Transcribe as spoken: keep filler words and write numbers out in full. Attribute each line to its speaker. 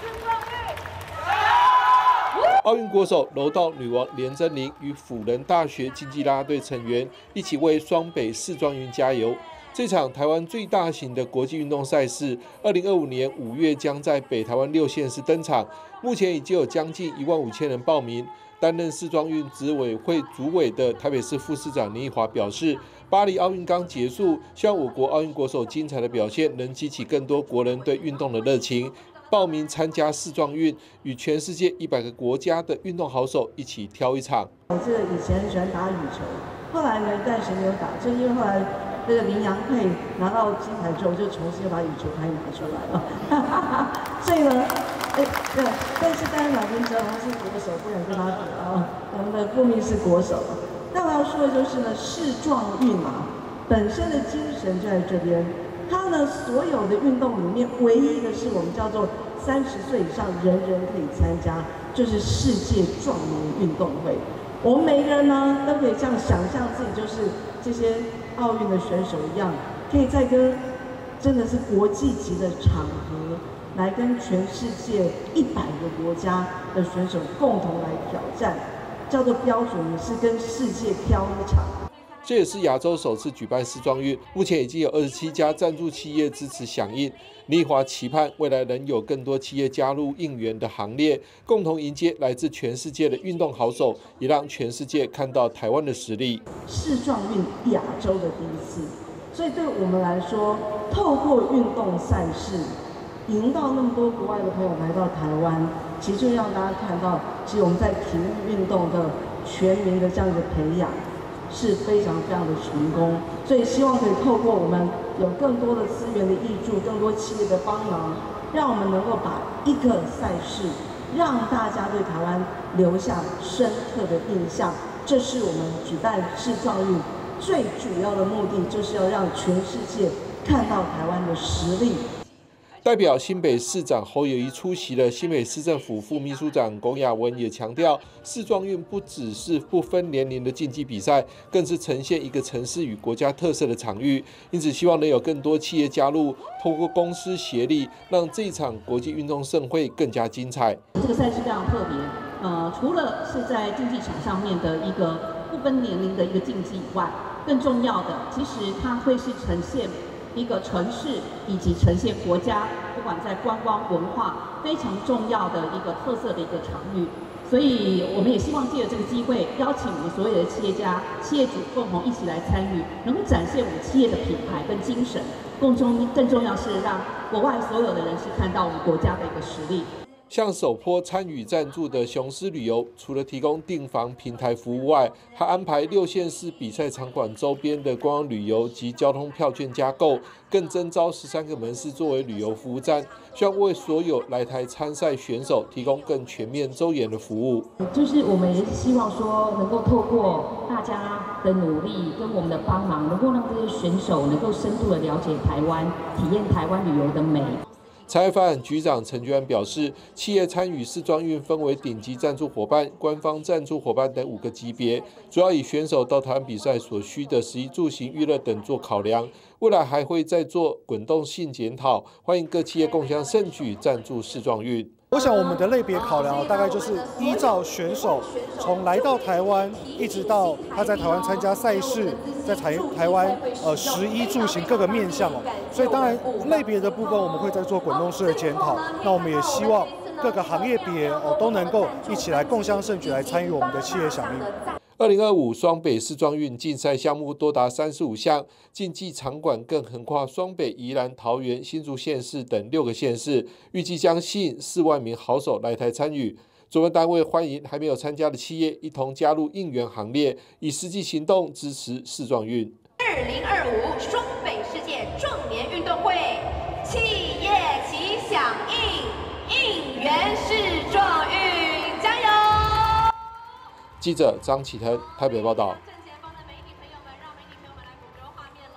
Speaker 1: 奥运国手柔道女王连珍羚与辅仁大学竞技啦啦队成员一起为双北世壮运加油。这场台湾最大型的国际运动赛事，二零二五年五月将在北台湾六县市登场。目前已经有将近一万五千人报名。担任世壮运执委会主委的台北市副市长林奕华表示，巴黎奥运刚结束，希望我国奥运国手精彩的表现能激起更多国人对运动的热情。报名参加世壮运，与全世界一百个国家的运动好手一起挑一场。
Speaker 2: 我记得以前很喜欢打羽球，后来呢暂时没有打，就因为后来那个林洋配拿到金牌之后，就重新把羽球拍拿出来了。所以呢，哎，对，但是当然老兵知道他是国手，不敢跟他比啊。我们的顾命是国手。但我要说的就是呢，世壮运啊，本身的精神就在这边。它呢，所有的运动里面，唯一的是我们叫做三十岁以上人人可以参加，就是世界壮年运动会。我们每个人呢，都可以这样想象自己就是这些奥运的选手一样，可以在跟真的是国际级的场合，来跟全世界一百个国家的选手共同来挑战，叫做标准也是跟世界挑一场。
Speaker 1: 这也是亚洲首次举办世壮运，目前已经有二十七家赞助企业支持响应。林奕华期盼未来能有更多企业加入应援的行列，共同迎接来自全世界的运动好手，也让全世界看到台湾的实力。
Speaker 2: 世壮运亚洲的第一次，所以对我们来说，透过运动赛事，迎到那么多国外的朋友来到台湾，其实就让大家看到，其实我们在体育运动的全民的这样一个培养。是非常非常的成功，所以希望可以透过我们有更多的资源的挹注，更多企业的帮忙，让我们能够把一个赛事让大家对台湾留下深刻的印象。这是我们举办世壮运最主要的目的，就是要让全世界看到台湾的实力。
Speaker 1: 代表新北市长侯友宜出席了新北市政府副秘书长龚雅文也强调，世壮运不只是不分年龄的竞技比赛，更是呈现一个城市与国家特色的场域。因此，希望能有更多企业加入，透过公司协力，让这一场国际运动盛会更加精彩。
Speaker 3: 这个赛事非常特别，呃，除了是在竞技场上面的一个不分年龄的一个竞技以外，更重要的，其实它会是呈现一个城市以及呈现国家，不管在观光文化非常重要的一个特色的一个场域，所以我们也希望借着这个机会，邀请我们所有的企业家、企业主共同一起来参与，能够展现我们企业的品牌跟精神。更重更重要是让国外所有的人士看到我们国家的一个实力。
Speaker 1: 像首波参与赞助的雄狮旅游，除了提供订房平台服务外，还安排六县市比赛场馆周边的观光旅游及交通票券加购，更征召十三个门市作为旅游服务站，希望为所有来台参赛选手提供更全面周延的服务。
Speaker 3: 就是我们也是希望说，能够透过大家的努力跟我们的帮忙，能够让这些选手能够深度的了解台湾，体验台湾旅游的美。
Speaker 1: 财发展局长陈菊安表示，企业参与世壮运分为顶级赞助伙伴、官方赞助伙伴等五个级别，主要以选手到台湾比赛所需的食衣住行娱乐等做考量。未来还会再做滚动性检讨，欢迎各企业共襄盛举赞助世壮运。
Speaker 4: 我想我们的类别考量大概就是依照选手从来到台湾，一直到他在台湾参加赛事，在台台湾呃食衣住行各个面向哦，所以当然类别的部分我们会再做滚动式的检讨。那我们也希望各个行业别哦都能够一起来共襄盛举，来参与我们的企业响应。
Speaker 1: 二零二五双北世壮运竞赛项目多达三十五项，竞技场馆更横跨双北、宜兰、桃园、新竹县市等六个县市，预计将吸引四万名好手来台参与。主办单位欢迎还没有参加的企业一同加入应援行列，以实际行动支持世壮运。
Speaker 5: 二零二五双北世界壮年运动会，企业齐响应，应援世壮运，加油！
Speaker 1: 记者张启腾台北报道。